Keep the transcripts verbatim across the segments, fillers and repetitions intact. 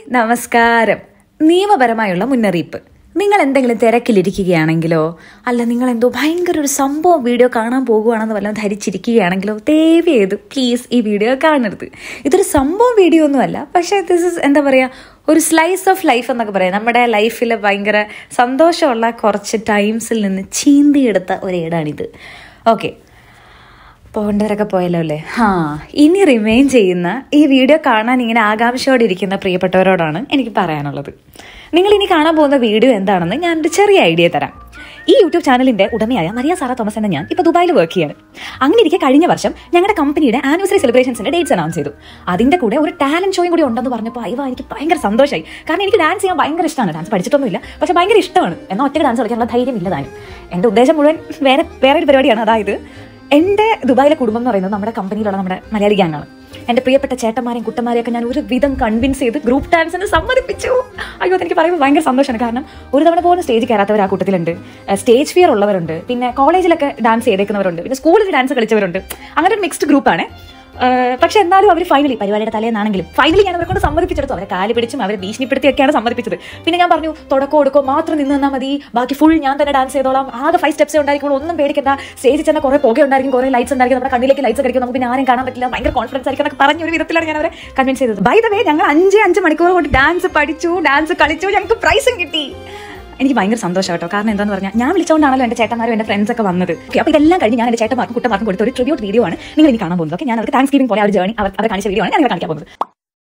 നമസ്കാരം. നിയമപരമായുള്ള മുന്നറിയിപ്പ്. നിങ്ങൾ എന്തെങ്കിലും തിരക്കിലിരിക്കുകയാണെങ്കിലോ അല്ല നിങ്ങൾ എന്തോ ഭയങ്കര ഒരു സംഭവം വീഡിയോ കാണാൻ പോകുകയാണെന്ന് വല്ലതും ധരിച്ചിരിക്കുകയാണെങ്കിലോ ദയവ് ചെയ്ത് പ്ലീസ് ഈ വീഡിയോ കാണരുത്. ഇതൊരു സംഭവം വീഡിയോ ഒന്നുമല്ല, പക്ഷേ ദിസ് ഇസ് എന്താ പറയുക, ഒരു സ്ലൈസ് ഓഫ് ലൈഫ് എന്നൊക്കെ പറയാം. നമ്മുടെ ലൈഫിൽ ഭയങ്കര സന്തോഷമുള്ള കുറച്ച് ടൈംസിൽ നിന്ന് ചീന്തിയെടുത്ത ഒരേടാണിത്. ഓക്കെ, പോകേണ്ടവരൊക്കെ പോയല്ലോ അല്ലേ? ആ ഇനി റിമെയിൻ ചെയ്യുന്ന ഈ വീഡിയോ കാണാൻ ഇങ്ങനെ ആകാംക്ഷയോടെ ഇരിക്കുന്ന പ്രിയപ്പെട്ടവരോടാണ് എനിക്ക് പറയാനുള്ളത്. നിങ്ങൾ ഇനി കാണാൻ പോകുന്ന വീഡിയോ എന്താണെന്ന് ഞാനൊരു ചെറിയ ഐഡിയ തരാം. ഈ യൂട്യൂബ് ചാനലിന്റെ ഉടമയായ മരിയ സാറ തോമസ് എന്ന ഞാൻ ഇപ്പോൾ ദുബായിൽ വർക്ക് ചെയ്യാണ്. അങ്ങനെ ഇരിക്കെ കഴിഞ്ഞ വർഷം ഞങ്ങളുടെ കമ്പനിയുടെ ആനിവേഴ്സറി സെലിബ്രേഷൻസിന്റെ ഡേറ്റ്സ് അനൗൺസ് ചെയ്തു. അതിന്റെ കൂടെ ഒരു ടാലന്റ് ഷോയും കൂടി ഉണ്ടെന്ന് പറഞ്ഞപ്പോൾ അയ്യോ എനിക്ക് ഭയങ്കര സന്തോഷമായി. കാരണം എനിക്ക് ഡാൻസ് ചെയ്യാൻ ഭയങ്കര ഇഷ്ടമാണ്. ഡാൻസ് പഠിച്ചിട്ടൊന്നുമില്ല, പക്ഷെ ഭയങ്കര ഇഷ്ടമാണ്. എന്നാൽ ഒറ്റയ്ക്ക് ഡാൻസ് കളിക്കാനുള്ള ധൈര്യം ഇല്ല താനും. എൻ്റെ ഉദ്ദേശം മുഴുവൻ വേറെ വേറെ ഒരു പരിപാടിയാണ്. അതായത് എൻ്റെ ദുബായിലെ കുടുംബം എന്ന് പറയുന്നത് നമ്മുടെ കമ്പനിയിലുള്ള നമ്മുടെ മലയാളി ഗ്യാങ്ങാണ്. എൻ്റെ പ്രിയപ്പെട്ട ചേട്ടന്മാരെയും കുട്ടന്മാരെയൊക്കെ ഞാൻ ഒരു വിധം കൺവിൻസ് ചെയ്ത് ഗ്രൂപ്പ് ഡാൻസിന് സമ്മതിപ്പിച്ചു. അയ്യോ എനിക്ക് പറയുമ്പോൾ ഭയങ്കര സന്തോഷമാണ്. കാരണം ഒരു തവണ പോലും സ്റ്റേജ് കയറാത്തവർ ആ കൂട്ടത്തിലുണ്ട്, സ്റ്റേജ് ഫിയർ ഉള്ളവരുണ്ട്, പിന്നെ കോളേജിലൊക്കെ ഡാൻസ് ചെയ്തേക്കുന്നവരുണ്ട്, പിന്നെ സ്കൂളിൽ ഡാൻസ് കളിച്ചവരുണ്ട്. അങ്ങനെ ഒരു മിക്സ്ഡ് ഗ്രൂപ്പാണ്. പക്ഷെ എന്നാലും അവർ ഫൈനലി പരിപാടിയുടെ തലേന്നാണെങ്കിലും ഫൈനലി ഞാൻ അവരെ കൊണ്ട് സമ്മതിപ്പിച്ചെടുത്തു. അവരെ കാല് പിടിച്ചും അവരെ ഭീഷണിപ്പെടുത്തിയൊക്കെയാണ് സമ്മതിപ്പിച്ചത്. പിന്നെ ഞാൻ പറഞ്ഞു തുടക്കോ ഒടുക്കോ മാത്രം നിന്ന് നിന്നാൽ മതി, ബാക്കി ഫുൾ ഞാൻ തന്നെ ഡാൻസ് ചെയ്തോളാം, ആകെ ഫൈവ് സ്റ്റെപ്സ് ഉണ്ടായിരിക്കും, ഒന്നും പേടിക്കണ്ട, സ്റ്റേജിൽ ചെന്നാൽ കുറേ പുക ഉണ്ടായിരിക്കും, കുറേ ലൈറ്റ്സ് ഉണ്ടായിരിക്കും, നമ്മുടെ കണ്ണിലേക്ക് ലൈറ്റ്സ് അടിക്കും, നമുക്ക് പിന്നെ ആരും കാണാൻ പറ്റില്ല, ഭയങ്കര കോൺഫിഡൻസ് ആയിരിക്കും എന്നൊക്കെ പറഞ്ഞ ഒരു വിധത്തിലാണ് ഞാൻ അവരെ കൺവിൻസ് ചെയ്തത്. ബൈ ദ വേ ഞങ്ങൾ അഞ്ച് അഞ്ച് മണിക്കൂർ കൊണ്ട് ഡാൻസ് പഠിച്ചു, ഡാൻസ് കളിച്ചു, ഞങ്ങൾക്ക് പ്രൈസും കിട്ടി. എനിക്ക് ഭയങ്കര സന്തോഷം കേട്ടോ. കാരണം എന്താണെന്ന് പറഞ്ഞാൽ ഞാൻ വിളിച്ചുകൊണ്ടാണല്ലോ എൻ്റെ ചേട്ടന്മാരും എൻ്റെ ഫ്രണ്ട്സ് ഒക്കെ വന്നത്. അപ്പോൾ ഇതെല്ലാം കഴിഞ്ഞ് ഞാൻ എൻ്റെ ചേട്ടന്മാർക്കും കുട്ടന്മാർക്കും കൊടുത്ത ഒരു ട്രിബ്യൂട്ട് വീഡിയോ ആണ് നിങ്ങൾ ഇനി കാണാൻ പോകുന്നത്. ഓക്കെ, ഞാൻ അവർക്ക് താങ്ക്സ് ഗിവിംഗ് പോലെ ആ ഒരു ജേർണി അവർ അവരെ കാണിച്ച വീഡിയോ ആണ് ഞാൻ കാണിക്കാൻ പോകുന്നത്.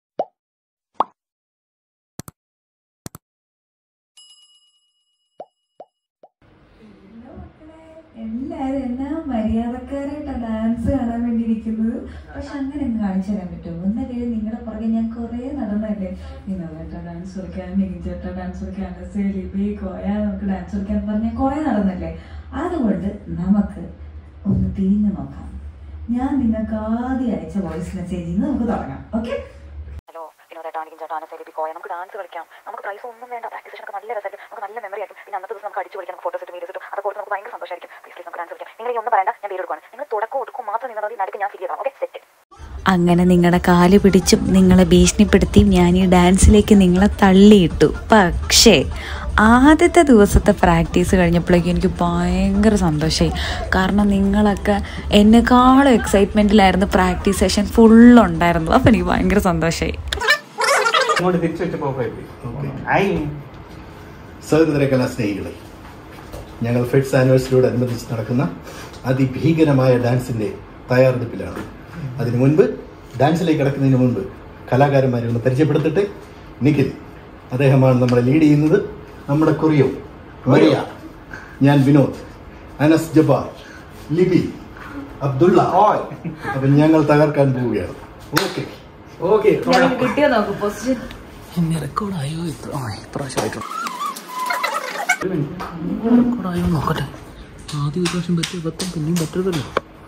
എല്ലാരും എന്നാ മര്യാദക്കാരായിട്ടാണ് ഡാൻസ് കാണാൻ വേണ്ടി ഇരിക്കുന്നത്. പക്ഷെ അങ്ങനെ ഒന്ന് കാണിച്ചു തരാൻ പറ്റുമോ? എന്നല്ലേ നിങ്ങളുടെ പുറകെ ഞാൻ കുറേ നടന്നല്ലേ, നിന്നോട്ടാ ഡാൻസ് കളിക്കാൻ, നികിഞ്ചേട്ടാ ഡാൻസ് കളിക്കാൻ, സെലിബി കോയ നമുക്ക് ഡാൻസ് കളിക്കാൻ പറഞ്ഞാൽ കുറേ നടന്നല്ലേ. അതുകൊണ്ട് നമുക്ക് ഒന്ന് തിരിഞ്ഞു നോക്കാം. ഞാൻ നിങ്ങൾക്ക് ആദ്യം അയച്ച വോയിസ് മെസ്സേജിൽ നിന്ന് നമുക്ക് തുടങ്ങാം. ഓക്കെ, നമുക്ക് ഡാൻസ് കളിക്കാം, നമുക്ക് പ്രൈസ് ഒന്നും വേണ്ട, പ്രാക്ടീസ് ഒക്കെ നല്ല രസമായിരിക്കും, നമുക്ക് നല്ല മെമ്മറി ആയിരിക്കും. പിന്നെ അന്നത്തെ ദിവസം നമുക്ക് അടിച്ചു കളിക്കാം, ഫോട്ടോസ് ഇട്ട് വീഡിയോസ് ഇട്ട് അതൊക്കെ കൊടുത്ത് നമുക്ക് ഭയങ്കര സന്തോഷമായിരിക്കും. പ്ലീസ് നമുക്ക് ഡാൻസ് കളിക്കാം. നിങ്ങൾ ഒന്നും പറയണ്ട, ഞാൻ പേര് കൊടുക്കുകയാണ്. നിങ്ങൾ തുടക്കം ഒടുക്കും മാത്രം നിന്നത് നടുക്ക് ഞാൻ ഫീൽ ചെയ്യണം. Okay, set. അങ്ങനെ നിങ്ങളുടെ കാല് പിടിച്ചും നിങ്ങളെ ഭീഷണിപ്പെടുത്തിയും ഞാൻ ഈ ഡാൻസിലേക്ക് നിങ്ങളെ തള്ളിയിട്ടു. പക്ഷേ ആദ്യത്തെ ദിവസത്തെ പ്രാക്ടീസ് കഴിഞ്ഞപ്പോഴേക്കും എനിക്ക് ഭയങ്കര സന്തോഷമായി. കാരണം നിങ്ങളൊക്കെ എന്നെക്കാളും എക്സൈറ്റ്മെൻറ്റിലായിരുന്നു. Practice session ഫുള്ളുണ്ടായിരുന്നു. അപ്പോൾ എനിക്ക് ഭയങ്കര സന്തോഷമായി. സഹോദര കലാസ്നേഹികളെ, ഞങ്ങൾ ഫെഡ്സ് ആനിവേഴ്സറിയോടനുബന്ധിച്ച് നടക്കുന്ന അതിഭീകരമായ ഡാൻസിൻ്റെ തയ്യാറെടുപ്പിലാണ്. അതിനു മുൻപ് ഡാൻസിലേക്ക് കിടക്കുന്നതിന് മുൻപ് കലാകാരന്മാരെ ഒന്ന് പരിചയപ്പെടുത്തട്ടെ. നിഖിൽ, അദ്ദേഹമാണ് നമ്മളെ ലീഡ് ചെയ്യുന്നത്. നമ്മുടെ കൊറിയോ മരിയ, ഞാൻ വിനോദ്, അനസ് ജബാർ, ലിബി, അബ്ദുള്ള. അപ്പം ഞങ്ങൾ തകർക്കാൻ പോവുകയാണ്. ഓക്കെ ഓക്കെ കിട്ടിയോ നോക്കൂ പൊസിഷൻ. റെക്കോർഡായോ ഇപ്രാവശ്യമായിട്ടു റെക്കോർഡായോ നോക്കട്ടെ. ആദ്യ പ്രാവശ്യം പറ്റിയ പത്തും പിന്നെയും പറ്റരുതല്ലോ.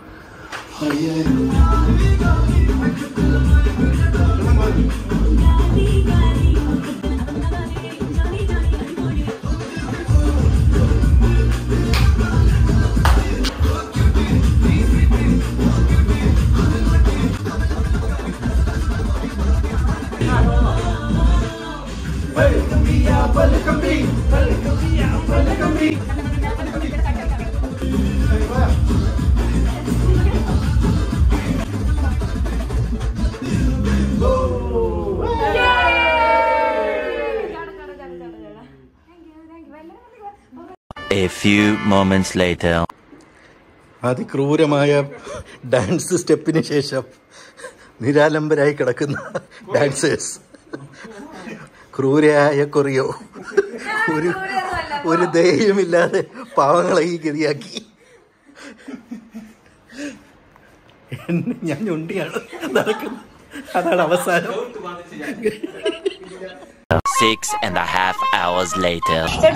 A few moments later. അതിക്രൂരമായ ഡാൻസ് സ്റ്റെപ്പിന് ശേഷം നിരാലംബരായി കിടക്കുന്ന ഡാൻസേഴ്സ്. ക്രൂരയായ കൊറിയോ ഒരു ഒരു ദയവുമില്ലാതെ പാവങ്ങളെ ഈ ഗതിയാക്കി. ഞാൻ ഞൊണ്ടിയാണ് നടക്കുന്നത്. അതാണ് അവസാനം. Six and a half hours later.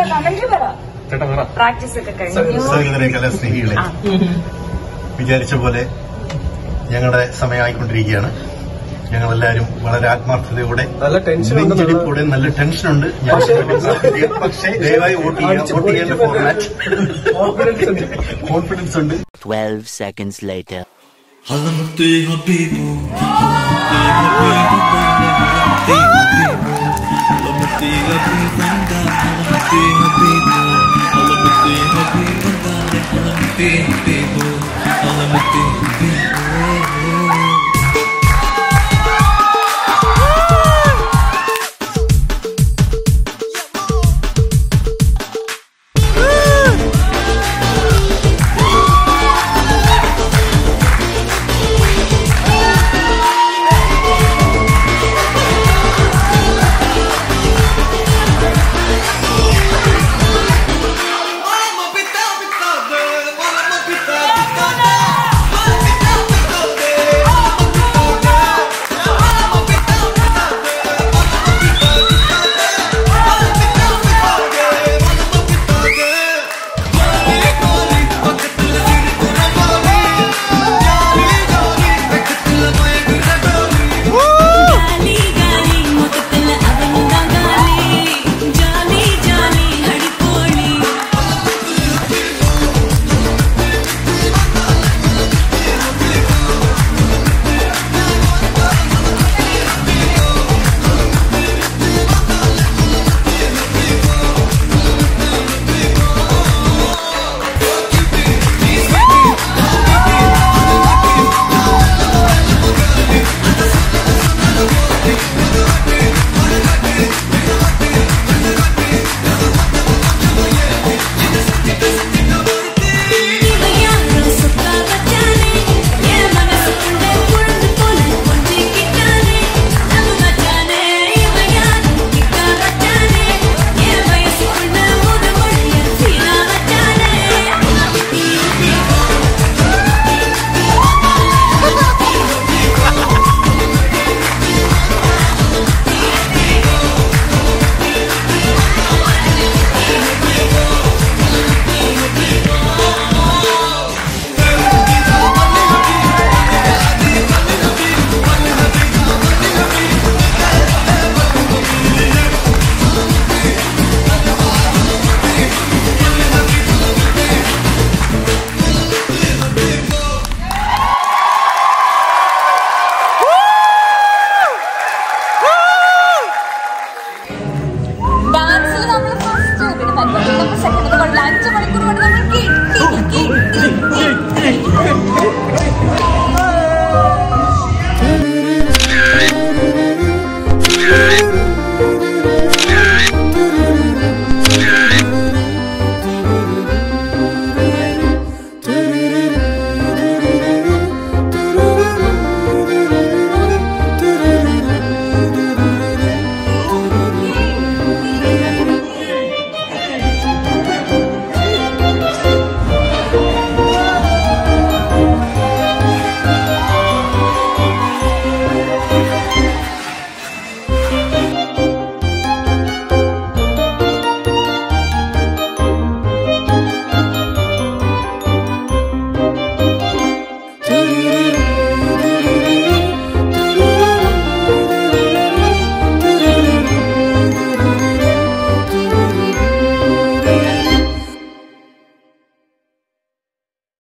സഹോദര കലാസ്നേഹികളെ, വിചാരിച്ച പോലെ ഞങ്ങളുടെ സമയമായിക്കൊണ്ടിരിക്കുകയാണ്. ഞങ്ങളെല്ലാവരും വളരെ ആത്മാർത്ഥതയോടെ നെഞ്ചിടിപ്പോടെ നല്ല ടെൻഷനുണ്ട്. ഞാൻ പക്ഷേ ദയവായി വോട്ട് ചെയ്യാം. വോട്ട് ചെയ്യേണ്ട ഫോർമാറ്റ് കോൺഫിഡൻസ് ഉണ്ട്. Twelve seconds later. علمت يا حبيبي علمت يا حبيبي